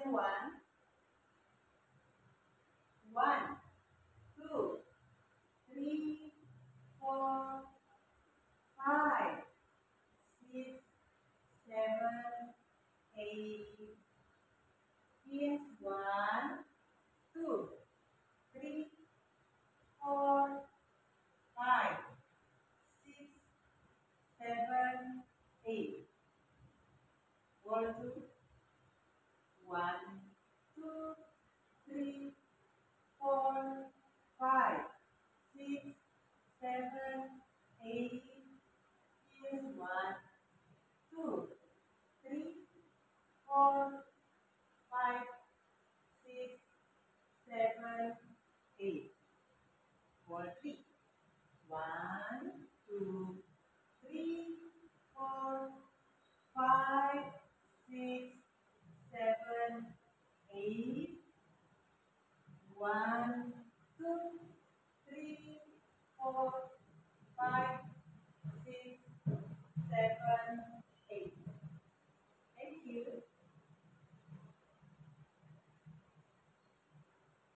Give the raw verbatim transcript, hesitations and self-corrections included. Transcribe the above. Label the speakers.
Speaker 1: Second one. One, two, three, four, five, six, seven, eight. Here's one, two, three, four, five, six, seven, eight. Roll two. One, two, three, four, five, six, seven, eight. Here's one, two, three, four, five, six, seven, eight. Roll three. One, two, three, four, five, six, seven, eight. One, two, three, four, five,